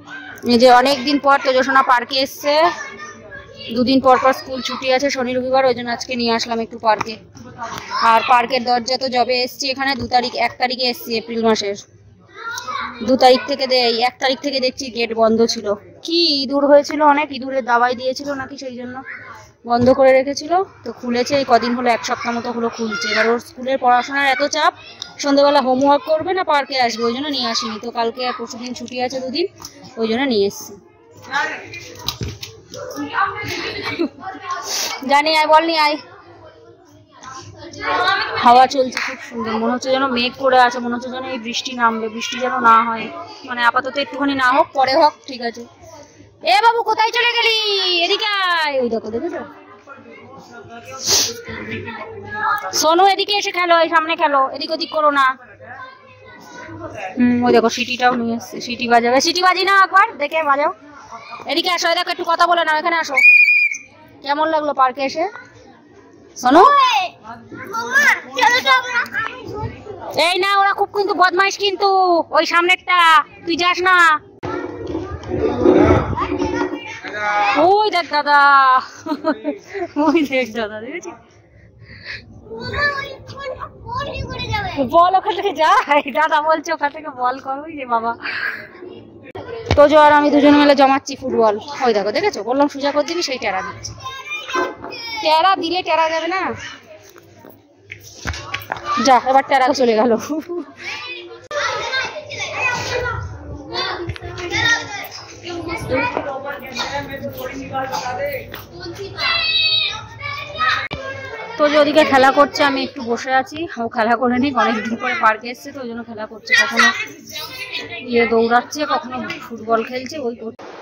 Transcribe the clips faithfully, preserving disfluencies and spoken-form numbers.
এই যে অনেকদিন পর তোজসোনা পার্কে এসছে, দুদিন পর পর স্কুল ছুটি আছে শনি রবিবার, ওই জন্য আজকে নিয়ে আসলাম একটু পার্কে। আর পার্কের দরজা তো যবে এসছি এখানে দু তারিখ এক তারিখে এসছি এপ্রিল মাসের, দু তারিখ থেকে এই এক তারিখ থেকে দেখছি গেট বন্ধ ছিল। কি ইঁদুর হয়েছিল অনেক, ইঁদুরের দাওয়াই দিয়েছিল নাকি সেই জন্য বন্ধ করে রেখেছিল, তো খুলেছে এই কদিন হলো, এক সপ্তাহ মতো হলো খুলছে। এবার ওর স্কুলের পড়াশোনার এত চাপ, সন্ধ্যেবেলা হোমওয়ার্ক করবে না পার্কে আসবে, ওই জন্য নিয়ে আসিনি। তো কালকে আর পরশু দিন ছুটি আছে দুদিন, ওই জন্য নিয়ে এসছি। জানি আয় বলনি আয়। হাওয়া চলছে খুব সুন্দর, মনে হচ্ছে যেন মেঘ করে আছে, মনে হচ্ছে যেন এই বৃষ্টি নামবে, বৃষ্টি যেন না হয়, মানে আপাতত একটুখানি না হোক, পরে হোক, ঠিক আছে। এ বাবু কোথায় চলে গেলি, এদিকে আয়। ওই দেখো দেখেছো সোনু, এদিকে এসে খেলো, এই সামনে খেলো, এদিক ওদিক করো না। হম ওই দেখো সিটিটাও নিয়ে এসছে, সিটি বাজাবে, সিটি বাজি না একবার দেখে বাজাও। এদিকে আসো, দেখো একটু কথা বলে নাও, এখানে আসো। কেমন লাগলো পার্কে এসে সোনু? এই না, ওরা খুব কিন্তু বদমাইশ, কিন্তু ওই সামনেরটা তুই যাস না। ওই দেখ দাদা, ওই দেখ দাদা, দেখেছি বল ওখান থেকে যাই, দাদা বলছে ওখান থেকে বল করো যে বাবা। তোজো আর আমি দুজন মিলে জমাচ্ছি ফুটবল। ওই দেখো দেখেছো, বললাম সোজা করে দিবি, সেই টেরা দিচ্ছে। টেরা দিলে টেরা যাবে না, যা এবার টেরা চলে গেল। তো যে ওদিকে খেলা করছে, আমি একটু বসে আছি, ও খেলা করে নিক, অনেকদিন পরে পার্কে এসছে তো ওই জন্য খেলা করছে, কখনো ইয়ে দৌড়াচ্ছে, কখনো ফুটবল খেলছে। ওই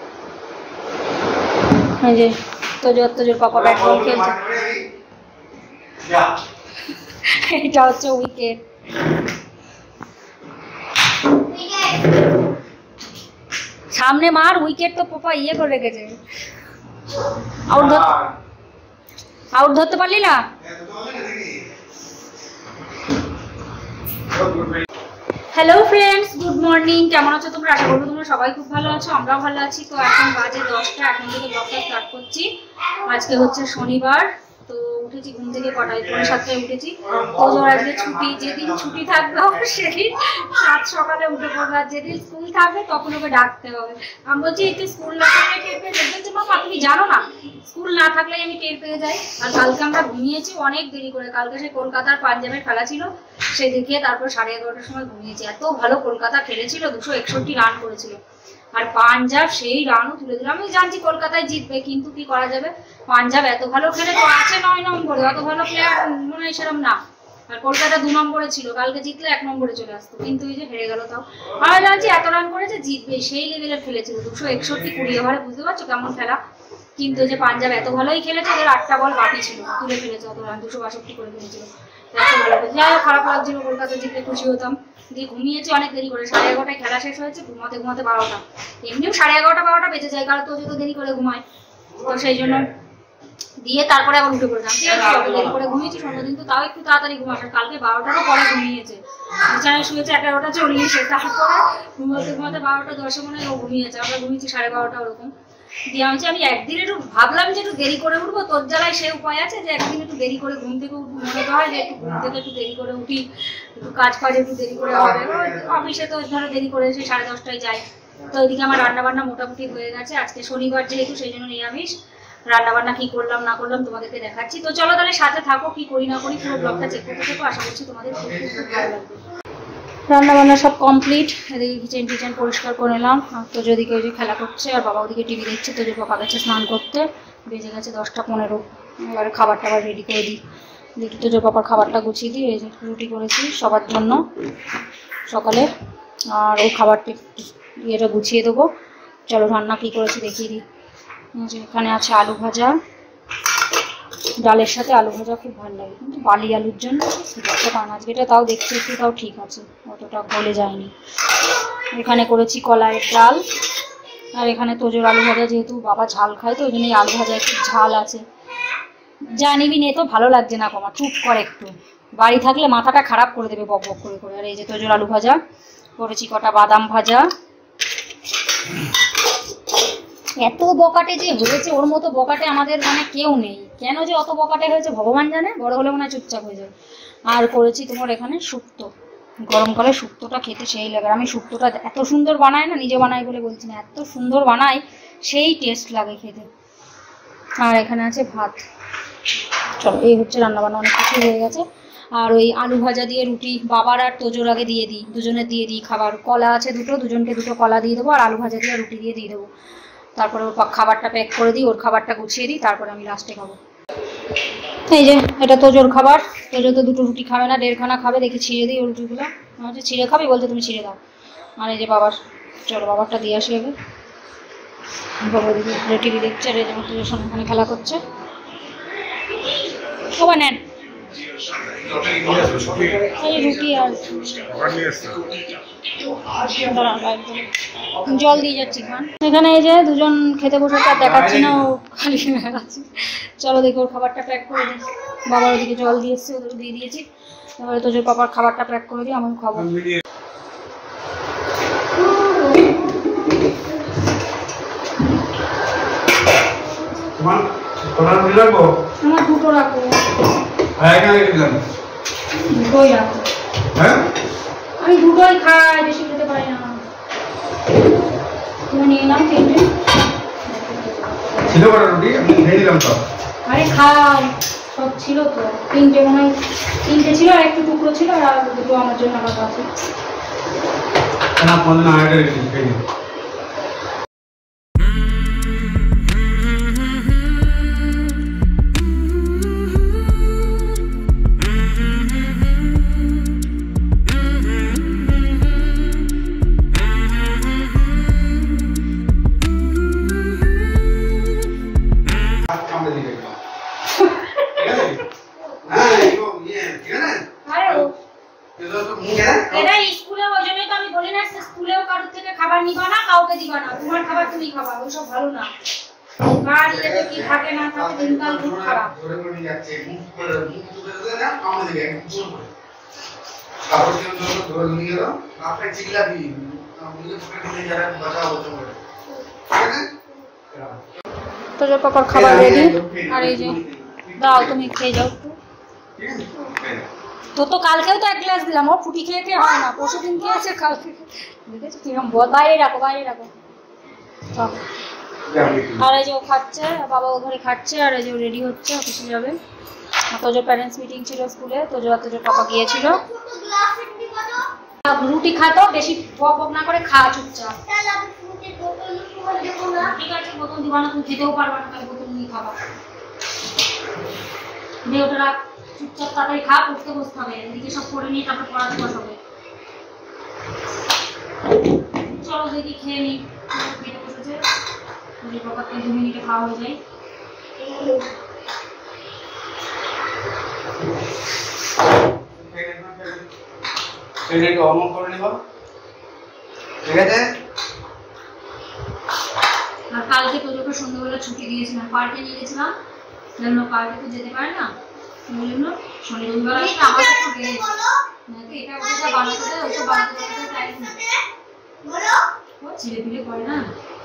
এই যে তোজোর তোজোর পাপা ব্যাট বল খেলছে, এটা হচ্ছে উইকেট। সামনে মার, উইকেট তো পাপা ইয়ে করে রেখেছে। আউট ধর, আউট ধরতে পারলি না। হ্যালো ফ্রেন্ডস, গুড মর্নিং, কেমন আছো তোমরা? আশা করবো তোমরা সবাই খুব ভালো আছো, আমরাও ভালো আছি। তো এখন বাজে দশটা, এখন থেকে ব্লগটা স্টার্ট করছি। আজকে হচ্ছে শনিবার, তো উঠেছি ঘুম থেকে কটায়, পৌনে সাতটায় উঠেছি। তোজোর আজকে ছুটি, যেদিন ছুটি থাকবে সেদিন সাত সকালে উঠে পড়বে, আর যেদিন স্কুল থাকবে তখন ওকে ডাকতে হবে। আমি বলছি একটু স্কুল না থাকলে টের পেয়ে দেখবেন, মামা আপনি জানো না স্কুল না থাকলে আমি টের পেয়ে যাই। আর কালকে আমরা ঘুমিয়েছি অনেক দেরি করে, কালকে সে কলকাতার পাঞ্জাবের খেলা ছিল, সে দেখিয়ে তারপর সাড়ে এগারোটার সময় ঘুমিয়েছি। এত ভালো কলকাতা খেলেছিল, দুশো একষট্টি রান করেছিল, আর পাঞ্জাব সেই রানও তুলে দিল। আমি জানছি কলকাতায় জিতবে, কিন্তু কি করা যাবে, পাঞ্জাব এত ভালো খেলে তো আছে নয় নম্বরে, অত ভালো প্লেয়ার মনে হয় সেরকম না। আর কলকাতা দু নম্বরে ছিল, কালকে জিতলে এক নম্বরে চলে আসতো, কিন্তু এই যে হেরে গেল। তাও আমরা জানছি এত রান করেছে জিতবে, সেই লেভেলের খেলেছিল, দুশো একষট্টি কুড়ি ওভারে, বুঝতে পারছো কেমন খেলা। কিন্তু যে পাঞ্জাব এত ভালোই খেলেছে, ওদের আটটা বল বাকি ছিল, তুলে ফেলেছে অত রান, দুশো বাষট্টি করে ফেলেছিল। যাই হোক, খারাপ লাগছিল, কলকাতা জিতলে খুশি হতাম। দিয়ে ঘুমিয়েছি অনেক দেরি করে, সাড়ে এগারোটায় খেলা শেষ হয়েছে, ঘুমাতে ঘুমাতে বারোটা, এমনিও সাড়ে এগারোটা বারোটা বেঁচে যায়, কারণ তো যত দেরি করে ঘুমায়, তো সেই জন্য দিয়ে তারপরে আবার উঠে পড়েছিলাম। ঠিক আছে, যত দেরি করে ঘুমিয়েছি সন্ধ্যা তো তাও একটু তাড়াতাড়ি ঘুমাস, কালকে বারোটারও পরে ঘুমিয়েছে, বিছানায় শুয়েছে এগারোটা চল্লিশে, তারপরে ঘুমাতে ঘুমাতে বারোটা দশে মনে হয় ও ঘুমিয়েছে, আমরা ঘুমিয়েছি সাড়ে বারোটা ওরকম। দিয়ে আমি আমি একদিন একটু ভাবলাম যে একটু দেরি করে উঠবো, তোর জ্বালায় সে উপায় আছে যে একদিন একটু দেরি করে ঘুম থেকে উঠবো, মনে তো হয় যে একটু ঘুম থেকে একটু দেরি করে উঠি, একটু কাজ ফাজ একটু দেরি করে হবে। অফিসে তো ধরো দেরি করে এসে সাড়ে দশটায় যাই। তো ওইদিকে আমার রান্না বান্না মোটামুটি হয়ে গেছে, আজকে শনিবার যেহেতু সেই জন্য নিরামিষ। রান্না বান্না কি করলাম না করলাম তোমাদেরকে দেখাচ্ছি, তো চলো তাহলে সাথে থাকো, কি করি না করি পুরো ব্লগটা চেক করতে থাকো, আশা করছি তোমাদের খুব খুব ভালো লাগবে। রান্না বান্না সব কমপ্লিট, এদিকে কিচেন টিচেন পরিষ্কার করে নিলাম। তো যদি কেউ যে খেলা করছে, আর বাবা ওদিকে টিভি দেখছে, তো যে বাবা গেছে স্নান করতে, বেজে গেছে দশটা পনেরো। এবারে খাবার টাবার রেডি করে দিই, দেখি তো যে বাবার খাবারটা গুছিয়ে দিই। এই যে রুটি করেছি সবার জন্য সকালে, আর ওই খাবারটা ইয়েটা গুছিয়ে দেবো। চলো রান্না কী করেছি দেখিয়ে দিই। এখানে আছে আলু ভাজা, ডালের সাথে আলু ভাজা খুব ভালো লাগে, কিন্তু বালি আলুর জন্য সিদ্ধটা কারণ আজকে এটা তাও দেখছি একটু, তাও ঠিক আছে, অতটা গলে যায়নি। এখানে করেছি কলাইয়ের ডাল, আর এখানে তোজোর আলু ভাজা, যেহেতু বাবা ঝাল খায় তো ওই জন্য এই আলু ভাজা একটু ঝাল আছে। জানিবি নে তো ভালো লাগছে না কমা, চুপ করে একটু, বাড়ি থাকলে মাথাটা খারাপ করে দেবে বক বক করে করে। আর এই যে তোজোর আলু ভাজা করেছি, কটা বাদাম ভাজা, এত বকাটে যে হয়েছে, ওর মতো বকাটে আমাদের মানে কেউ নেই। কেন যে অত বকাটে হয়েছে ভগবান জানে, বড় হলে মনে হয় চুপচাপ হয়ে যাবে। আর করেছি তোমার এখানে শুক্তো, গরমকালে শুক্তোটা খেতে সেই লাগে। আমি শুক্তোটা এত সুন্দর বানাই না, নিজে বানাই বলে বলছি না, এত সুন্দর বানাই, সেই টেস্ট লাগে খেতে। আর এখানে আছে ভাত। চলো, এই হচ্ছে রান্নাবান্না, অনেক কিছু হয়ে গেছে। আর ওই আলু ভাজা দিয়ে রুটি বাবার আর তোজোর আগে দিয়ে দিই, দুজনে দিয়ে দিই খাবার। কলা আছে দুটো, দুজনকে দুটো কলা দিয়ে দেবো, আর আলু ভাজা দিয়ে রুটি দিয়ে দিয়ে দেবো। তারপরে ওর খাবারটা প্যাক করে দিই, ওর খাবারটা গুছিয়ে দিই, তারপরে আমি লাস্টে খাবো। এই যে এটা তোজোর খাবার। তোজো তো দুটো রুটি খাবে না, দেড়খানা খাবে। দেখি ছিঁড়ে দিই ওর রুটিগুলো। আমার হচ্ছে ছিঁড়ে খাবি, বলছে তুমি ছিঁড়ে দাও। আর এই যে বাবার, চলো বাবারটা দিয়ে আসি আগে। বাবা দিদি টিভি দেখছে, আর এই যে তোজোর সঙ্গে ওখানে খেলা করছে। সবাই নেন রুটি আর জল দিয়ে যাচ্ছি খান। এখানে এই যে দুজন খেতে বসেছে, আর দেখাচ্ছি না, ও খালি দেখাচ্ছি। চলো দেখি ওর খাবারটা প্যাক করে দিই। বাবার ওদিকে জল দিয়ে এসছে, ওদের দিয়ে দিয়েছি। এবারে তোজোর পাপার খাবারটা প্যাক করে দিই, আমি খাবো। আমার দুটো রাখো, দুটোই রাখো। আমি দুটোই খাই, বেশি খেতে পারি না। তুমি নিয়ে নাও তিনটে। আরে খাও, সব ছিল তো, তিনটে মনে হয়, তিনটে ছিল আর একটু টুকরো ছিল, আর দুটো আমার জন্য আলাদা আছে। খাবার নিবা না, কাউকে দিবা না, তোমার খাবার তুমি খাবা, ওইসব ভালো না। কার ইয়েতে কি থাকে না থাকে, দিনকাল খুব খারাপ। তোজোর পাপার খাবার রেডি। আর এই যে দাও, তুমি খেয়ে যাও একটু। তো তো কালকেও তো এক গ্লাস দিলাম, ও ফুটি খেয়ে খেয়ে হয় না, পরশু দিন খেয়েছে, কালকে দেখেছো কিরকম বল। বাইরে রাখো, বাইরে রাখো। আর এই যে ও খাচ্ছে, বাবা ও ঘরে খাচ্ছে, আর এই যে রেডি হচ্ছে, অফিসে যাবে। তোজোর প্যারেন্টস মিটিং ছিল স্কুলে, তোজো আর তোজোর পাপা গিয়েছিল। রুটি খাতো, বেশি বক বক না করে খা চুপচাপ। ঠিক আছে, বোতল দিবা না, তুমি খেতেও পারবা না, তাহলে বোতল নিয়ে খাবা। দিয়ে ওটা রাখ, চুপচাপ তাড়াতাড়ি খা, পড়তে বসতে হবে। এদিকে সব করে নিয়ে তারপর পড়াতে বসাবে। চলো দেখি খেয়ে নিই। খেতে বসেছে, দু মিনিটে খাওয়া হয়ে যায়। আর কালকে তোজোকে সন্ধ্যাবেলা ছুটি দিয়েছিলাম, পার্কে নিয়ে গেছিলাম। পার্কে তো যেতে পারে না, বললো শনি রবিবার আসলে আমার একটু রেস্ট। এটা ওটা বানাতে দেয়, ওইসব বানাতে দেয় টাইম না, ও ছেলে পিলে করে না।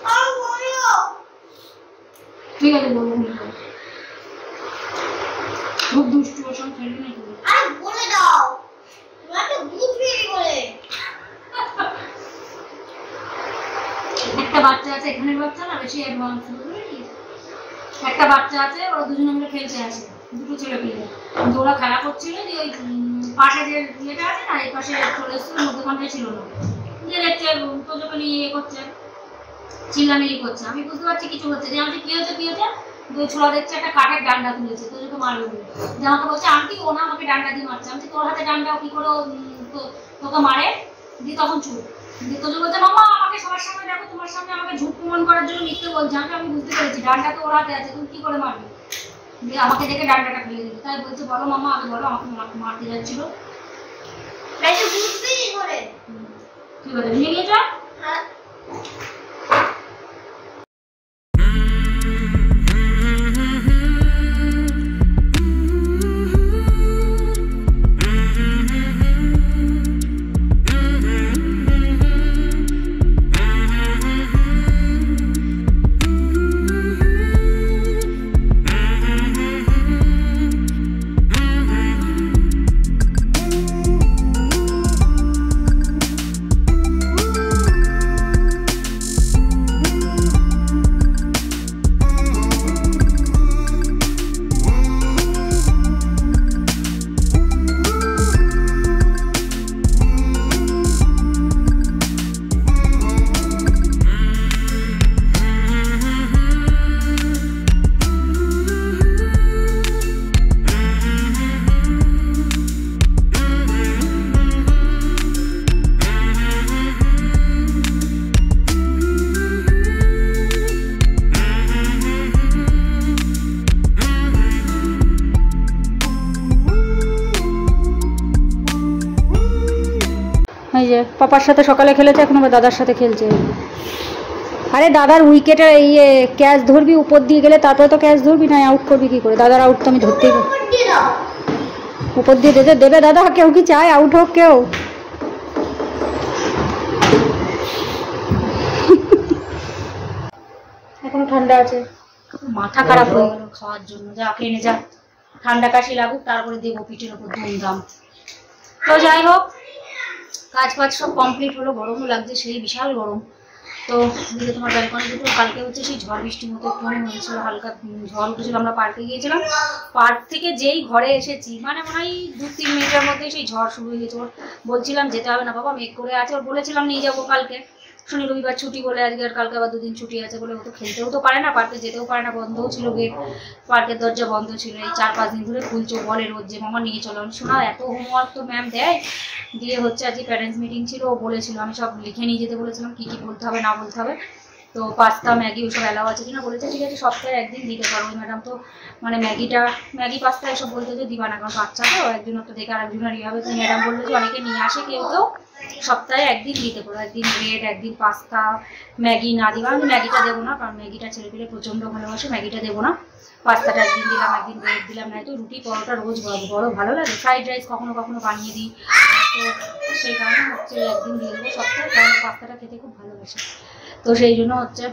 ঠিক আছে বলবো, খুব দুষ্টু, ওর সঙ্গে খেলবি না। একটা বাচ্চা আছে, এখানের বাচ্চা না বেশি অ্যাডভান্স, একটা বাচ্চা আছে, ওরা দুজনে মিলে খেলতে আসে, দুটো ছেলে পেলে। কিন্তু ওরা খেলা করছিল, যে ওই পাশে যে ইয়েটা আছে না, এই পাশে চলে এসছিল, মধ্যখানটায় ছিল না, যে দেখছে তোজোকে নিয়ে ইয়ে করছে, চিল্লামিল্লি করছে। আমি বুঝতে পারছি কিছু হচ্ছে, যে আমাকে কি হচ্ছে কি হচ্ছে, দুই ছোড়া দেখছে একটা কাঠের ডান্ডা তুলেছে, তোজোকে মারবে বলে। যে আমাকে বলছে আন্টি, ও না আমাকে ডান্ডা দিয়ে মারছে। আমি তোর হাতে ডান্ডা কি করে তোকে মারে? দিয়ে তখন চুপ। দিয়ে তোজো বলছে মামা আমাকে সবার সামনে দেখো, তোমার সামনে আমাকে ঝুট প্রমাণ করার জন্য মিথ্যে বলছে। আমি আমি বুঝতে পেরেছি ডান্ডা তো ওর হাতে আছে, তুমি কি করে মারবে? দিয়ে আমাকে দেখে ডান্ডাটা ফেলে দিল। তাই বলছে বলো মামা, আগে বলো, আমাকে মারতে যাচ্ছিল। ঠিক আছে, নিয়ে গিয়ে যা। যে পাপার সাথে সকালে খেলেছে, এখন আবার দাদার সাথে খেলছে। আরে দাদার উইকেটে ইয়ে ক্যাচ ধরবি উপর দিয়ে গেলে, তারপরে তো ক্যাচ ধরবি, না আউট করবি কি করে? দাদার আউট তো আমি ধরতেই উপর দিয়ে দেবে দেবে দাদা। কেউ কি চায় আউট হোক কেউ? এখনো ঠান্ডা আছে, মাথা খারাপ হয়ে গেল খাওয়ার জন্য। যা খেয়ে যা, ঠান্ডা কাশি লাগুক তারপরে দেবো পিঠের ওপর ধুমধাম। তো যাই হোক, কাজ বাজ সব কমপ্লিট হলো। গরমও লাগছে, সেই বিশাল গরম। তো দিকে তোমার ব্যালকনি দুটো কালকে হচ্ছে সেই ঝড় বৃষ্টির মতো একটু হয়েছিল, হালকা ঝড় উঠেছিল। আমরা পার্কে গিয়েছিলাম, পার্ক থেকে যেই ঘরে এসেছি মানে মনে হয় দু তিন মিনিটের মধ্যেই সেই ঝড় শুরু হয়ে গেছে। ওর বলছিলাম যেতে হবে না বাবা, মেঘ করে আছে। ওর বলেছিলাম নিয়ে যাবো কালকে, শনি রবিবার ছুটি বলে আজকে, আর কালকে আবার দুদিন ছুটি আছে বলে ও তো খেলতেও তো পারে না, পার্কে যেতেও পারে না, বন্ধও ছিল গেট, পার্কের দরজা বন্ধ ছিল। এই চার পাঁচ দিন ধরে খুলছো, বলে রোজ যে মামা নিয়ে চলো। আমি শোনা এত হোমওয়ার্ক তো ম্যাম দেয়। দিয়ে হচ্ছে আজকে প্যারেন্টস মিটিং ছিল, ও বলেছিল আমি সব লিখে নিয়ে যেতে বলেছিলাম কী কী বলতে হবে না বলতে হবে। তো পাস্তা ম্যাগি ওসব অ্যালাউ আছে কিনা বলেছে, ঠিক আছে সপ্তাহে একদিন দিতে পারো। ওই ম্যাডাম তো মানে ম্যাগিটা ম্যাগি পাস্তা এসব বলতে যে দিবা না, কারণ বাচ্চা তো একজনের তো দেখে আর একজনের ইয়ে হবে। তো ম্যাডাম বললো যে অনেকে নিয়ে আসে, কেউ কেউ সপ্তাহে একদিন দিতে পারো, একদিন ব্রেড, একদিন পাস্তা, ম্যাগি না দিবা। আমি ম্যাগিটা দেবো না, কারণ ম্যাগিটা ছেলে পেলে প্রচণ্ড ভালোবাসে, ম্যাগিটা দেবো না। পাস্তাটা একদিন দিলাম, একদিন ব্রেড দিলাম, নাই তো রুটি পরোটা রোজ বড় ভালো লাগে। ফ্রাইড রাইস কখনো কখনো বানিয়ে দিই, তো সেই কারণে হচ্ছে একদিন দিয়ে দেবো সপ্তাহে, কারণ পাস্তাটা খেতে খুব ভালোবাসে। তো সেই জন্য হচ্ছে।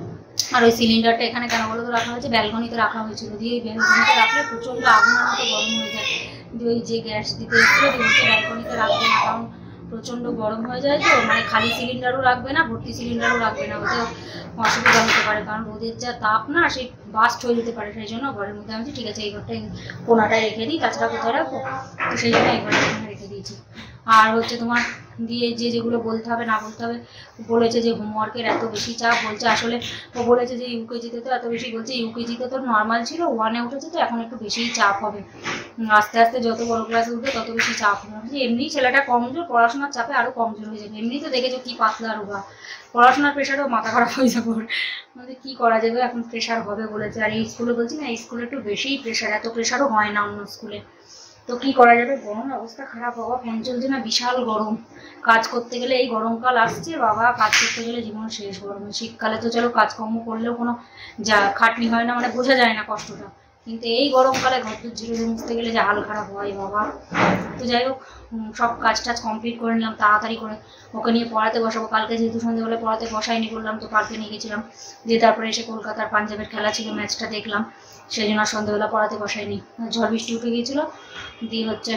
আর ওই সিলিন্ডারটা এখানে কেন বলো তো রাখা হয়েছে, ব্যালকনিতে রাখা হয়েছিল। দিয়ে ওই ব্যালকনিতে রাখলে প্রচণ্ড আগুনের মতো গরম হয়ে যায়। দিয়ে ওই যে গ্যাস দিতে এসেছিলো যে হচ্ছে ব্যালকনিতে রাখবে না, কারণ প্রচণ্ড গরম হয়ে যায়। তো মানে খালি সিলিন্ডারও রাখবে না, ভর্তি সিলিন্ডারও রাখবে না, ওতে অসুবিধা হতে পারে, কারণ রোদের যা তাপ না, সেই বাস্ট হয়ে যেতে পারে। সেই জন্য ঘরের মধ্যে আমি ঠিক আছে এই ঘরটাই কোনাটায় রেখে দিই, তাছাড়া কোথায় রাখবো, তো সেই জন্য এই ঘরটা এখানে রেখে দিয়েছি। আর হচ্ছে তোমার দিয়ে যে যেগুলো বলতে হবে না বলতে হবে, বলেছে যে হোমওয়ার্কের এত বেশি চাপ, বলছে আসলে ও বলেছে যে ইউকেজিতে তো এত বেশি, বলছে ইউকেজিতে তো নর্মাল ছিল, ওয়ানে উঠেছে তো এখন একটু বেশিই চাপ হবে, আস্তে আস্তে যত বড় ক্লাসে উঠবে তত বেশি চাপ হবে। এমনি ছেলেটা কমজোর, পড়াশোনার চাপে আরও কমজোর হয়ে যাবে। এমনি তো দেখেছো কি পাতলা রোগা, পড়াশোনার প্রেশারেও মাথা খারাপ হয়ে যাবে। মানে কী করা যাবে, এখন প্রেশার হবে বলেছে। আর এই স্কুলে বলছি না, এই স্কুলে একটু বেশিই প্রেশার, এত প্রেশারও হয় না অন্য স্কুলে। তো কি করা যাবে, গরম অবস্থা খারাপ। বাবা ফোন চলছে না, বিশাল গরম। কাজ করতে গেলে, এই গরমকাল আসছে বাবা, কাজ করতে গেলে জীবন শেষ। গরমে শীতকালে তো চলো কাজকর্ম করলেও কোনো যা খাটনি হয় না, মানে বোঝা যায় না কষ্টটা, কিন্তু এই গরমকালে ঘর দূর ঝেড়ে মুছতে গেলে যে হাল খারাপ হয় বাবা। তো যাই হোক, সব কাজ টাজ কমপ্লিট করে নিলাম তাড়াতাড়ি করে। ওকে নিয়ে পড়াতে বসাবো, কালকে যেহেতু সন্ধ্যেবেলা পড়াতে বসাইনি বললাম, তো পার্কে নিয়ে গেছিলাম। দিয়ে তারপরে এসে কলকাতার পাঞ্জাবের খেলা ছিল, ম্যাচটা দেখলাম, সেই জন্য সন্ধ্যেবেলা পড়াতে বসাইনি। ঝড় বৃষ্টি উঠে গিয়েছিলো। দিয়ে হচ্ছে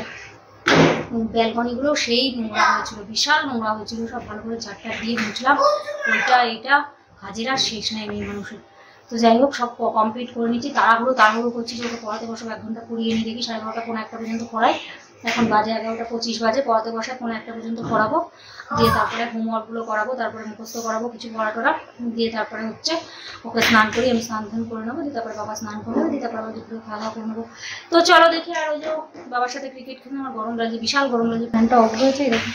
ব্যালকনিগুলো সেই নোংরা হয়েছিল, বিশাল নোংরা হয়েছিল, সব ভালো করে ঝাড়টা দিয়ে মুছলাম। ওইটা এইটা কাজের আর শেষ নেই মেয়ে মানুষের। তো যাই হোক, সব কমপ্লিট করে নিচ্ছি, তাড়াহুড়ো তাড়াহুড়ো করছি যে ওকে পড়াতে বসবো। এক ঘন্টা পড়িয়ে নিয়ে দেখি সাড়ে বারোটা পনেরো একটা পর্যন্ত পড়াই। এখন বাজে এগারোটা পঁচিশ বাজে, পড়াতে বসায় পনেরো একটা পর্যন্ত পড়াবো। দিয়ে তারপরে হোমওয়ার্কগুলো করাবো, তারপরে মুখস্থ করাবো কিছু পড়া টড়া। দিয়ে তারপরে হচ্ছে ওকে স্নান করি, আমি স্নান ধান করে নেবো। দিয়ে তারপরে বাবা স্নান করে নেবো, দিয়ে তারপরে আবার দুপুরে খাওয়া দাওয়া করে নেবো। তো চলো দেখি। আর ওই যে বাবার সাথে ক্রিকেট খেলে আমার গরম লাগছে, বিশাল গরম লাগছে। ফ্যানটা অফ হয়েছে, দেখি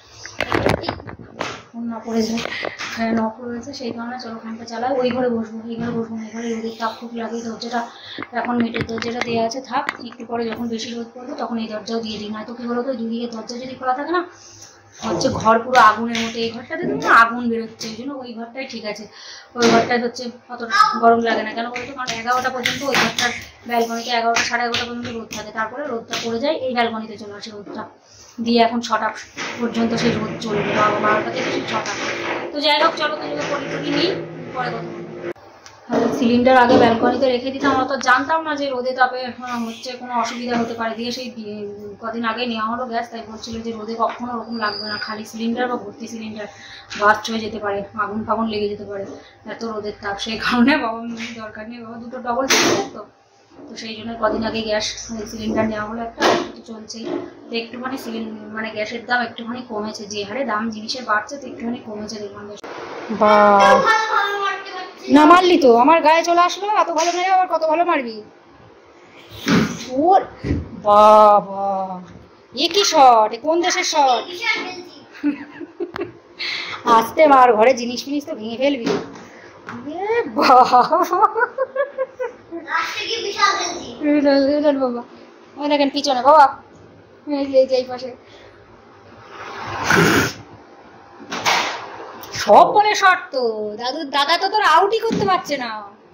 না পড়ে যায়, ফ্যান অফ রয়েছে, সেই কারণে চলো ফ্যানটা চালাই। ওই ঘরে বসবো, এই ঘরে বসবো, এই ঘরে রোদের তাপ খুব লাগে। দরজাটা এখন মেটের দরজাটা দেওয়া আছে, থাক, একটু পরে যখন বেশি রোদ পড়বে তখন এই দরজাও দিয়ে দিই। নয়তো কি বলতো, দুদিকে দরজা যদি খোলা থাকে না, হচ্ছে ঘর পুরো আগুনের মতো। এই ঘরটাতে তো আগুন বেরোচ্ছে, ওই জন্য ওই ঘরটাই ঠিক আছে। ওই ঘরটায় হচ্ছে অত গরম লাগে না, কেন বলতো, কারণ এগারোটা পর্যন্ত ওই ঘরটার ব্যালকনিতে এগারোটা সাড়ে এগারোটা পর্যন্ত রোদ থাকে, তারপরে রোদটা পড়ে যায়, এই ব্যালকনিতে চলে আসে রোদটা। দিয়ে এখন ছটা পর্যন্ত সেই রোদ চলবে, বারোটা থেকে সেই ছটা। তো যাই হোক চলো, তো পরে টুকি নিই, পরে কথা বলবো। সিলিন্ডার আগে ব্যালকনিতে রেখে দিতাম, আমরা তো জানতাম না যে রোদে তাপে হচ্ছে কোনো অসুবিধা হতে পারে। দিয়ে সেই কদিন আগে নেওয়া হলো গ্যাস, তাই বলছিল যে রোদে কখনো ওরকম লাগবে না, খালি সিলিন্ডার বা ভর্তি সিলিন্ডার বাস্ট হয়ে যেতে পারে, আগুন ফাগুন লেগে যেতে পারে, এত রোদের তাপ। সেই কারণে বাবা দরকার নেই, বাবা দুটো ডবল সিলিন্ডার তো, তো সেই জন্য কদিন আগে গ্যাস সিলিন্ডার নেওয়া হলো একটা, তো চলছেই। তো একটুখানি সিলিন্ডার মানে গ্যাসের দাম একটুখানি কমেছে, যে হারে দাম জিনিসের বাড়ছে তো একটুখানি কমেছে দেখলাম। বা না মারলি তো, আমার গায়ে চলে আসলো, এত ভালো মেরে আবার কত ভালো মারবি ওর। বাবা এ কি শট, কোন দেশের শট? আসতে মার, ঘরে জিনিস ফিনিস তো ভেঙে ফেলবি। বাবা ওই দেখেন পিছনে বাবা, এই যে এই পাশে সব বলে শর্ট তো দাদু দাদা তো তোর আউটই করতে পারছে না।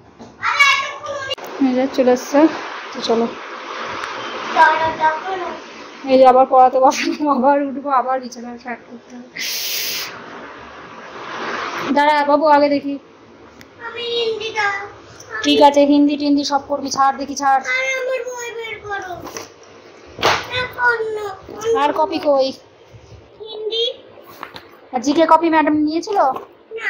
চলে এসছে তো চলো এই যে আবার পড়াতে বসানো, আবার উঠবো, আবার বিছানা স্টার্ট করতে হবে। দাঁড়া বাবু আগে দেখি। ঠিক আছে হিন্দি টিন্দি সব করবি, ছাড় দেখি ছাড়। আর কপি কই? হিন্দি আর জিকে কপি ম্যাডাম নিয়েছিল না?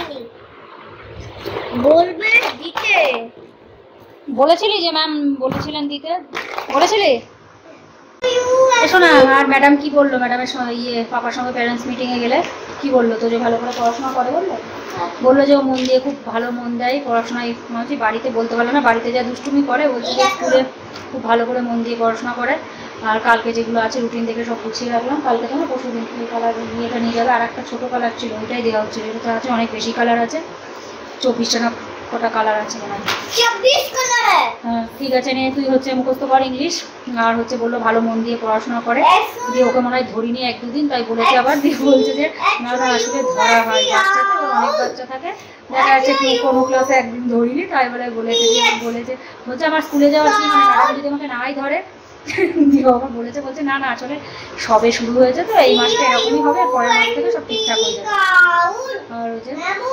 বলবে দিতে বলেছিলি যে ম্যাম বলেছিলেন দিতে, বলেছিলি? শোনা আর ম্যাডাম কি বললো? ম্যাডামের ইয়ে পাপার সঙ্গে প্যারেন্টস মিটিং এ গেলে কি বললো? তো যে ভালো করে পড়াশোনা করে বললো? বললো যে ও মন দিয়ে খুব ভালো মন দেয় পড়াশোনায়। মানে বাড়িতে বলতে পারলো না, বাড়িতে যা দুষ্টুমি করে, বলছে যে স্কুলে খুব ভালো করে মন দিয়ে পড়াশোনা করে। আর কালকে যেগুলো আছে রুটিন দেখে সব গুছিয়ে রাখলাম। কালকে তো না পরশু দিন কালার ইয়েটা নিয়ে যাবে, আর একটা ছোটো কালার ছিল ওইটাই দেওয়া হচ্ছে। যেটা আছে অনেক বেশি কালার আছে, চব্বিশটা না কটা কালার আছে মনে হয়। হ্যাঁ ঠিক আছে নিয়ে তুই হচ্ছে মুখস্থ কর ইংলিশ। আর হচ্ছে বললো ভালো মন দিয়ে পড়াশোনা করে। দিয়ে ওকে মনে হয় ধরিনি এক দুদিন, তাই বলেছে আবার। দিয়ে বলছে যে না না আসলে ধরা হয় বাচ্চাতে, অনেক বাচ্চা থাকে, দেখা যাচ্ছে কি কোনো ক্লাসে একদিন ধরিনি, তাই বলে বলেছে যে বলেছে বলছে আমার স্কুলে যাওয়ার কি মানে ম্যাডাম যদি আমাকে নাই ধরে। দিয়ে আবার বলেছে বলছে না না আসলে সবে শুরু হয়েছে তো এই মাসটা এরকমই হবে, পরের মাস থেকে সব ঠিকঠাক হয়ে যাবে। আর হচ্ছে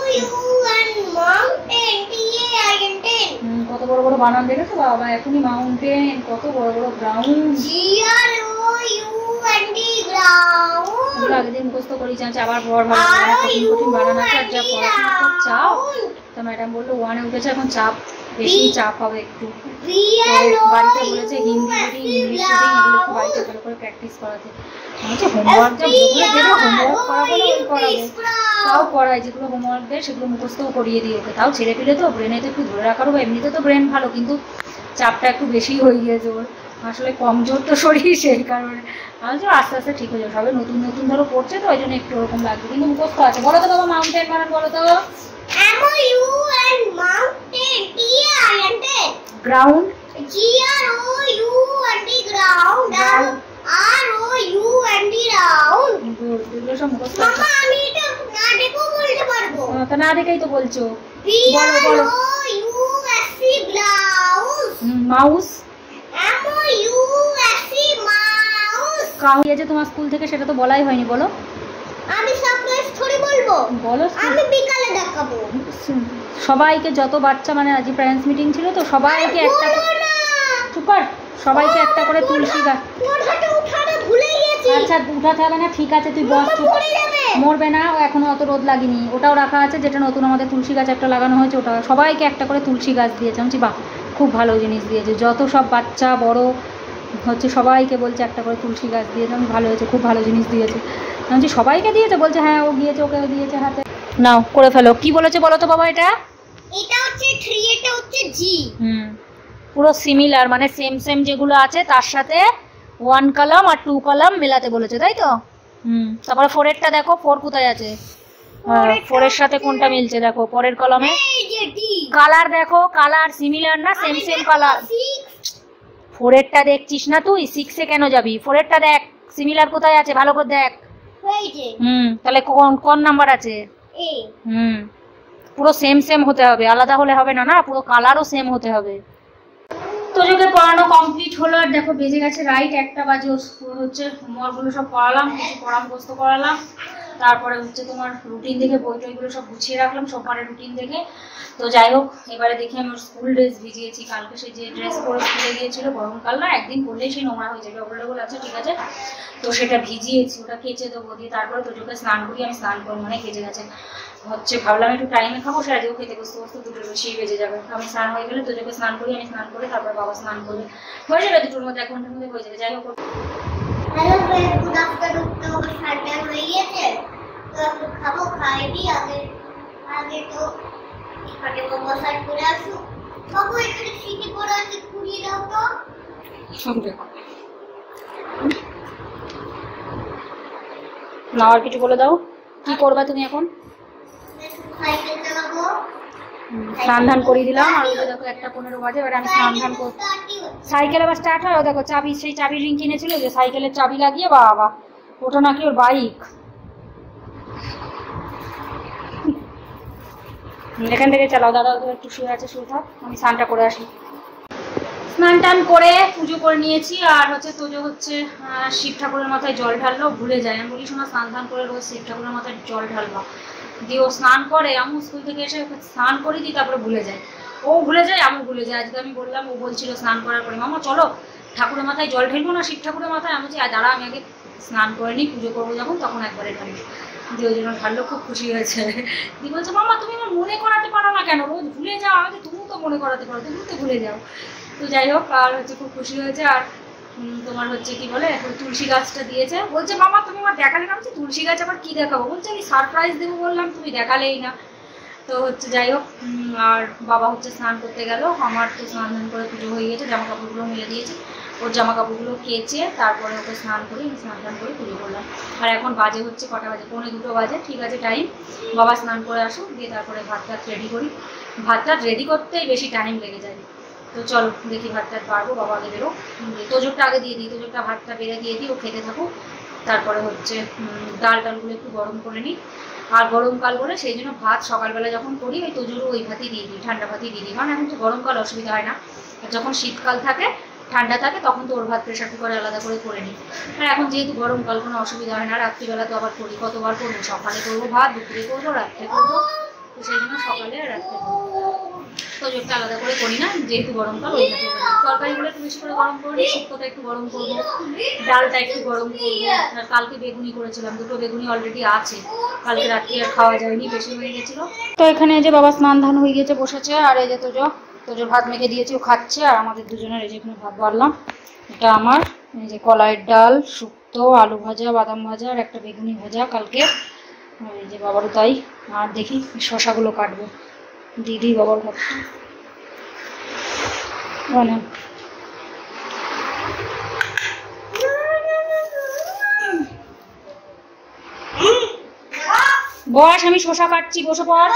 কত বড় বড় বানান দেখেছো বাবা, এখনই মাউন্টেন, কত বড় বড় গ্রাউন্ড। আগের মুখস্থ করি চাচ্ছে আবার বড় ভালো কঠিন কঠিন বানান আছে। আর যা পড়াশোনা খুব চাপ, তো ম্যাডাম বললো ওয়ানে উঠেছে এখন চাপ বেশি চাপ হবে একটু। বাড়িতে বলেছে হিন্দি রিডিং ইংলিশ রিডিং এগুলো একটু বাড়িতে ভালো করে প্র্যাকটিস করাতে। বলছে হোমওয়ার্ক যা যেগুলো দেবে হোমওয়ার্ক করাবো না ওই করাবো, তাও করায় যেগুলো হোমওয়ার্ক দেয় সেগুলো মুখস্থও করিয়ে দিই ওকে। তাও ছেড়ে পেলে তো ব্রেনে তো একটু ধরে রাখারও, এমনিতে তো ব্রেন ভালো কিন্তু চাপটা একটু বেশি হয়ে গিয়েছে ওর, আসলে কমজোর তো শরীর সেই কারণে। আমি যে আস্তে আস্তে ঠিক হয়ে যাবে, সবাই নতুন নতুন ধরো পড়ছে তো ওই জন্য একটু ওরকম লাগবে, কিন্তু মুখস্থ আছে। বলো তো বাবা মাউন্টেন বানান বলো তো। Ground G R O U N D ground R O U N D round। এগুলো সব মুখস্থ আছে। মামা আমি এটা না দেখো বলতে পারবো তো? না দেখেই তো বলছো। বলো বলো। U S C blouse mouse M O U S C mouse. Count আছে তোমার স্কুল থেকে সেটা তো বলাই হয়নি, বলো। আমি সারপ্রাইজ থোড়ি বলবো, বলো। আমি বিকালে দেখাবো সবাইকে, যত বাচ্চা মানে আজ প্যারেন্টস মিটিং ছিল তো সবাইকে একটা সুপার সবাইকে একটা করে তুলসী গাছ। আচ্ছা উঠাতে হবে না, ঠিক আছে তুই বস, মরবে না এখনো অত রোদ লাগেনি। ওটাও রাখা আছে যেটা নতুন আমাদের তুলসী গাছ একটা লাগানো হয়েছে, ওটা সবাইকে একটা করে তুলসী গাছ দিয়েছে। আমি বাহ খুব ভালো জিনিস দিয়েছে, যত সব বাচ্চা বড় হচ্ছে সবাইকে বলছে একটা করে তুলসী গাছ দিয়েছে। আমি ভালো হয়েছে, খুব ভালো জিনিস দিয়েছে। আমি সবাইকে দিয়েছে, বলছে হ্যাঁ ও গিয়েছে ওকেও দিয়েছে হাতে। নাও করে ফেলো। কি বলেছে বলো তো বাবা? এটা এটা হচ্ছে থ্রি, এটা হচ্ছে জি। হুম পুরো সিমিলার, মানে সেম সেম যেগুলো আছে তার সাথে ওয়ান কলাম আর টু কলাম মেলাতে বলেছে, তাই তো? হুম তারপরে ফোরেরটা দেখো, ফোর কোথায় আছে? ফোরের সাথে কোনটা মিলছে দেখো, পরের কলামে কালার দেখো, কালার সিমিলার না, সেম সেম কালার। ফোরেরটা দেখছিস না তুই? সিক্সে কেন যাবি? ফোরেরটা দেখ সিমিলার কোথায় আছে ভালো করে দেখ। হুম তাহলে কোন কোন নাম্বার আছে? হুম পুরো সেম সেম হতে হবে, আলাদা হলে হবে না, না পুরো কালারও সেম হতে হবে। তোজোকে পড়ানো কমপ্লিট হলো, আর দেখো বেজে গেছে রাইট একটা বাজে। হচ্ছে হোমওয়ার্কগুলো সব করালাম, কিছু পড়া মুখস্থ করালাম, তারপরে হচ্ছে তোমার রুটিন দেখে বই টইগুলো সব গুছিয়ে রাখলাম সোমবারের রুটিন দেখে। তো যাই হোক এবারে দেখি আমার স্কুল ড্রেস ভিজিয়েছি, কালকে সেই যে ড্রেস পরে স্কুলে গিয়েছিল গরমকাল না, একদিন পরলেই সেই নোংরা হয়ে যাবে, ওগুলো ওগুলো আছে ঠিক আছে। তো সেটা ভিজিয়েছি, ওটা কেচে দেবো, দিয়ে তারপরে তোজোকে স্নান করি, আমি স্নান করবো মানে কেচে গেছে হচ্ছে। ভাবলাম একটু টাইমে খাবো, সেটা যেও খেতে বসতে বসতে দুটোর বেশি বেজে যাবে। আমি স্নান হয়ে গেলে তোজোকে স্নান করি, আমি স্নান করে তারপর বাবা স্নান করবে, হয়ে যাবে দুটোর মধ্যে, এক ঘন্টার মধ্যে হয়ে যাবে। যাই হোক হ্যালো ফ্রেন্ড, গুড আফটারনুন। তো সানডে হয়ে গেছে, তো এখন খাবো, খাই দি আগে আগে তো আগে বাবা সাইড করে আসো। বাবু এখানে সিটি পড়া আছে, কুড়িয়ে দাও তো। সব দেখো না, আর কিছু বলে দাও, কি করবে তুমি এখন? সাইকেল চালাবো, স্নান ধান করিয়ে দিলাম। আর ওই দেখো একটা পনেরো বাজে, এবার আমি স্নান ধান করব। সাইকেল আবার স্টার্ট হয়, দেখো চাবি, সেই চাবি রিং কিনেছিল যে সাইকেলের চাবি লাগিয়ে, বাবা ওটা নাকি ওর বাইক। এখান থেকে চালাও, দাদা একটু শুয়ে আছে, শুয়ে থাক, আমি স্নানটা করে আসি। স্নান টান করে পুজো করে নিয়েছি। আর হচ্ছে তোজো হচ্ছে শিব ঠাকুরের মাথায় জল ঢাললো, ভুলে যায়। আমি বলি শোনা স্নান টান করে রোজ শিব ঠাকুরের মাথায় জল ঢালবা, দিয়ে ও স্নান করে, আমি স্কুল থেকে এসে স্নান করে দিই, তারপরে ভুলে যায়। ও ভুলে যায়, আমি ভুলে যাই। আজকে আমি বললাম, ও বলছিল স্নান করার পরে মামা চলো ঠাকুরের মাথায় জল ঢেলবো না, শিব ঠাকুরের মাথায়। আমি বলছি দাঁড়া, আমি আগে স্নান করে নিই, পুজো করবো যখন তখন একবারে ঢালবো। দিয়ে ওই জন্য ঢাললো, খুব খুশি হয়েছে। দিয়ে বলছে মামা তুমি আমার মনে করাতে পারো না কেন, রোজ ভুলে যাও। আমাকে তুমি তো মনে করাতে পারো, তুমি তো ভুলে যাও। তো যাই হোক, আর হচ্ছে খুব খুশি হয়েছে। আর তোমার হচ্ছে কি বলে, তুলসী গাছটা দিয়েছে, বলছে মামা তুমি আমার দেখালে না। বলছে তুলসী গাছ আবার কি দেখাবো, বলছে আমি সারপ্রাইজ দেবো বললাম, তুমি দেখালেই না। তো হচ্ছে যাই হোক, আর বাবা হচ্ছে স্নান করতে গেল। আমার তো স্নান ধান করে পুজো হয়ে গেছে, জামা কাপড়গুলো মিলে দিয়েছি, ওর জামা কাপড়গুলো কেচে তারপরে ওকে স্নান করে স্নান টান করে পুজো করলাম। আর এখন বাজে হচ্ছে কটা বাজে, পৌনে দুটো বাজে, ঠিক আছে টাইম। বাবা স্নান করে আসুক, দিয়ে তারপরে ভাত টাত রেডি করি। ভাত টাত রেডি করতেই বেশি টাইম লেগে যায়। তো চলো দেখি ভাত টাত পারবো, বাবা আগে বেরো, তোজোরটা আগে দিয়ে দিই, তোজোরটা ভাতটা বেড়ে দিয়ে দিই, ও খেতে থাকুক। তারপরে হচ্ছে ডাল ডালগুলো একটু গরম করে নিই। আর গরমকাল বলে সেই জন্য ভাত সকালবেলা যখন করি ওই তোজোরও ওই ভাতই দিয়ে দিই, ঠান্ডা ভাতই দিয়ে দিই, কারণ এখন তো গরমকাল অসুবিধা হয় না। আর যখন শীতকাল থাকে ঠান্ডা থাকে তখন তো ওর ভাত প্রেশার কুকারে আলাদা করে করে নিই। আর এখন যেহেতু গরমকাল কোনো অসুবিধা হয় না, রাত্রিবেলা তো আবার করি, কতবার করবো, সকালে করবো ভাত, দুপুরে করবো, রাত্রে করবো, তো সেই জন্য সকালে আর রাত্রে করবো। তোজোরটা আলাদা করে করি না, যেহেতু গরমকাল ওই ভাতে তরকারিগুলো একটু বেশি করে গরম করে নিই, শুক্তোটা একটু গরম করবো, ডালটা একটু গরম করবো। আর কালকে বেগুনি করেছিলাম, দুটো বেগুনি অলরেডি আছে, কালকে রাত্রে আর খাওয়া যায়নি, বেশি হয়ে গেছিলো। তো এখানে যে বাবা স্নান ধান হয়ে গেছে, বসেছে। আর এই যে তোজো, তোজোর ভাত মেখে দিয়েছি, ও খাচ্ছে। আর আমাদের দুজনের এই যে এখানে ভাত বাড়লাম, এটা আমার। এই যে কলাইয়ের ডাল, শুক্তো, আলু ভাজা, বাদাম ভাজা, আর একটা বেগুনি ভাজা কালকে। এই যে বাবারও তাই। আর দেখি শশাগুলো কাটবো, দিদি বাবার ভাতটা মানে বস, আমি শশা কাটছি, বসে পড়।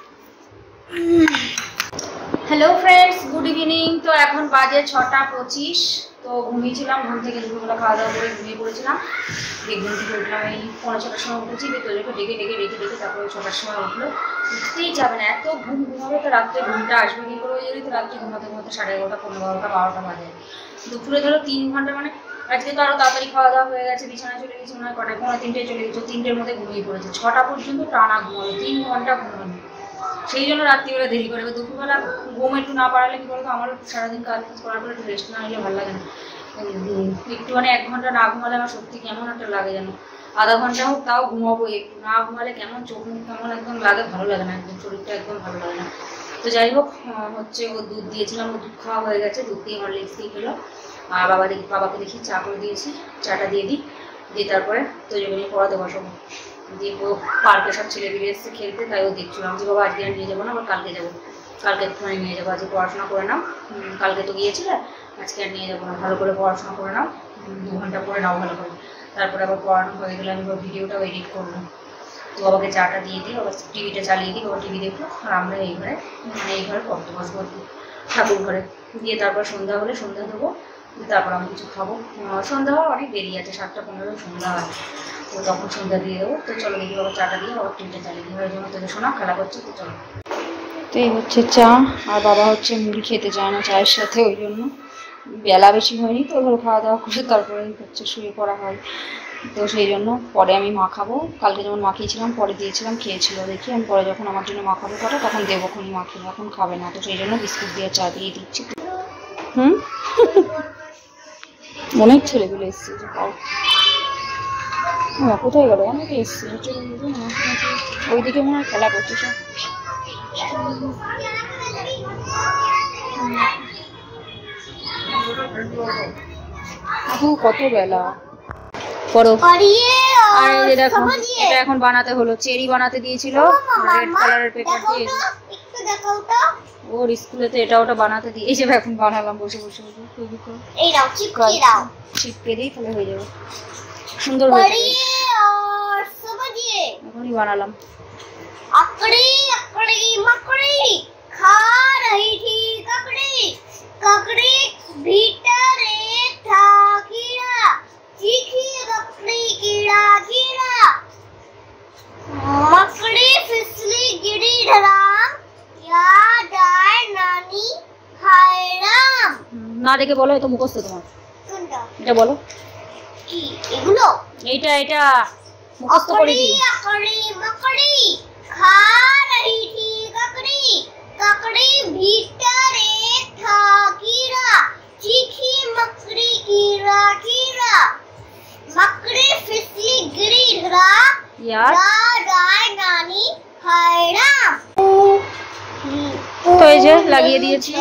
Hello friends, good evening. তো এখন বাজে ছটা পঁচিশ। তো ঘুমিয়েছিলাম, ঘুম থেকে দুপুরবেলা খাওয়া দাওয়া করে ঘুমিয়ে পড়েছিলাম। দিয়ে ঘুম থেকে উঠলাম এই পনেরো ছটার সময় উঠেছি, তোজোকে ডেকে ডেকে ডেকে ডেকে তারপরে ছটার সময় উঠলো। উঠতেই যাবে না, এত ঘুম ঘুমাবে, তো রাত্রে ঘুমটা আসবে কি করে, যদি তো রাত্রে ঘুমাতে ঘুমাতে সাড়ে এগারোটা, পনেরো বারোটা, বারোটা বাজে। দুপুরে ধরো তিন ঘন্টা, মানে আজকে তো আরও তাড়াতাড়ি খাওয়া দাওয়া হয়ে গেছে, বিছানায় চলে গেছি মনে হয় কটায়, পনেরো তিনটায় চলে গেছে, তিনটের মধ্যে ঘুমিয়ে পড়েছে। ছটা পর্যন্ত টানা ঘুমাবে, তিন ঘন্টা ঘুমানো, সেই জন্য রাত্রিবেলা দেরি করে। দুপুরবেলা ঘুম একটু না পারালে কি বলতো, আমার সারাদিন কাজ করার পরে একটু রেস্ট না নিলে ভালো লাগে না। একটু মানে এক ঘন্টা না ঘুমালে আমার সত্যি কেমন একটা লাগে যেন, আধা ঘন্টা হোক তাও ঘুমাবো, একটু না ঘুমালে কেমন চোখ মুখ কেমন একদম লাগে, ভালো লাগে না, একদম শরীরটা একদম ভালো লাগে না। তো যাই হোক, হচ্ছে ও দুধ দিয়েছিলাম, ও দুধ খাওয়া হয়ে গেছে, দুধ দিয়ে হরলিক্স দিয়ে খেলো। আর বাবা দেখি, বাবাকে দেখি চা করে দিয়েছি, চাটা দিয়ে দিই, দিয়ে তারপরে তো যখন পড়াতে বসাবো। দিয়ে ও পার্কে সব ছেলেপিলে এসছে খেলতে, তাই ও দেখছিলাম যে বাবা আজকে আর নিয়ে যাবো না, আবার কালকে যাবো, কালকে একটুখানি নিয়ে যাবো, আজকে পড়াশোনা করে নাও, কালকে তো গিয়েছিলে, আজকে আর নিয়ে যাবো না, ভালো করে পড়াশোনা করে নাও, দু ঘন্টা পরে নাও ভালো করে। তারপরে আবার পড়ানো হয়ে গেলে আমি ভিডিওটাও এডিট করবো। তো বাবাকে চাটা দিয়ে দিই, বাবা টিভিটা চালিয়ে দিই, বাবা টিভি দেখলো, আর আমরা এই ঘরে মানে এই ঘরে পড়তে বসবো ঠাকুর ঘরে। দিয়ে তারপর সন্ধ্যা হলে সন্ধ্যা দেবো, তারপর আমি কিছু খাবো। সন্ধ্যা হওয়া অনেক দেরি আছে, সাতটা পনেরো সন্ধ্যা হয়, তো তখন সন্ধ্যা দিয়ে দেবো। তো চলো দেখি বাবা চাটা দিয়ে বাবা টিভিটা চালিয়ে দিই, ওই জন্য তোকে শোনা খেলা করছে, তো চলো। তো এই হচ্ছে চা, আর বাবা হচ্ছে মুড়ি খেতে চায় না চায়ের সাথে, ওই জন্য বেলা বেশি হয়নি তো ধরো খাওয়া দাওয়া করে তারপরে হচ্ছে শুয়ে পড়া হয়, তো সেই জন্য পরে আমি মাখাবো। কালকে যেমন মাখিয়েছিলাম পরে দিয়েছিলাম, খেয়েছিল, দেখি আমি পরে যখন আমার জন্য মাখাবো পরে তখন দেবো, খুনি মাখিয়ে, এখন খাবে না, তো সেই জন্য বিস্কুট দিয়ে চা দিয়ে দিচ্ছি। হুম অনেক ছেলেগুলো এসছে, যে পাও কোথায় গেল, অনেকে এসছে, ওইদিকে মনে হয় খেলা করছে সব। এখন কত বেলা করো। আর এই দেখো, এটা এখন বানাতে হলো, চেরি বানাতে দিয়েছিল রেড কালারের পেপার দিয়ে, ওর স্কুলেতে এটা ওটা বানাতে দিয়েছে, এখন বানালাম বসে বসে বসে, ছিপকে দিই তাহলে হয়ে যাবে, সুন্দর হয়ে যাবে। এখনই বানালাম। अकड़ी अकड़ी मकड़ी खा रही थी ककड़ी, ककड़ी भीतरे था कीड़ा, चीखी ककड़ी कीड़ा कीड़ा, मकड़ी फिसली गिरी ढलान, না দেখে বলো, এটা মুখস্থ তোমার। কোনটা? এটা বলো। কি এগুলো? এইটা এটা মুখস্থ করে দিই। ककड़ी मकड़ी खा रही थी ककड़ी, ककड़ी भीतरे था कीड़ा, चीखी मकड़ी कीड़ा कीड़ा, मकड़ी फिसली गिरी धरा, यार राय नानी हैरान। তো এই যে লাগিয়ে দিয়েছি।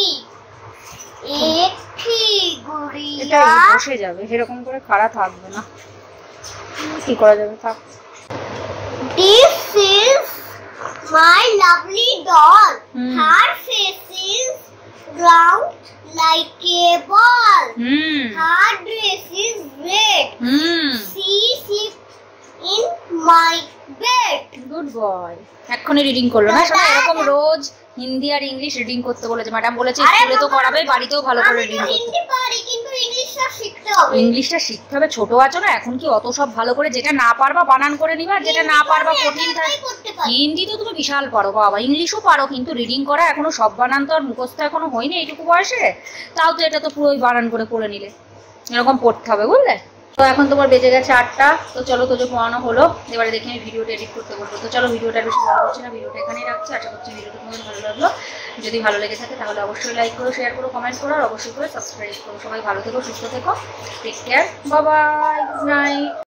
एक थी এটা गुड़िया, বসে যাবে, এরকম করে খাড়া থাকবে না, কি করা যাবে, থাক। This is my lovely doll. Hmm. Her face is round like a ball. Hmm Her dress is red. Hmm She sits in my bed. Good boy. এক্ষুনি রিডিং করলো না শোনা, এরকম রোজ হিন্দি আর ইংলিশ রিডিং করতে বলেছে ম্যাডাম, বলেছে আরে স্কুলে তো বাবা, করাবে, বাড়িতেও ভালো করে আমি রিডিং তো করতে। হিন্দি পারি কিন্তু ইংলিশটা শিখতে হবে। ইংলিশটা শিখতে হবে, ছোট আছো না এখন, কি অত সব ভালো করে যেটা না পারবা বানান করে নিবা, আর যেটা না পারবা কঠিন থাকে। একাই করতে পারি। হিন্দি তো তুমি বিশাল পারো বাবা, ইংলিশও পারো, কিন্তু রিডিং করা এখনো সব বানান তো আর মুখস্থ এখনো হয়নি এইটুকু বয়সে, তাও তো এটা তো পুরোই বানান করে পড়ে নিলে, এরকম পড়তে হবে বুঝলে। তো এখন তোমার বেজে গেছে আটটা, তো চলো তোজো পড়ানো হলো, এবারে দেখে আমি ভিডিওটা এডিট করতে বলবো। তো চলো ভিডিওটা বেশি ভালো করছি না, ভিডিওটা এখানেই রাখছি। আশা করছি ভিডিওটা তোমাদের ভালো লাগলো, যদি ভালো লেগে থাকে তাহলে অবশ্যই লাইক করো, শেয়ার করো, কমেন্ট করো, আর অবশ্যই করে সাবস্ক্রাইব করো। সবাই ভালো থেকো, সুস্থ থেকো, take care, bye bye, good night.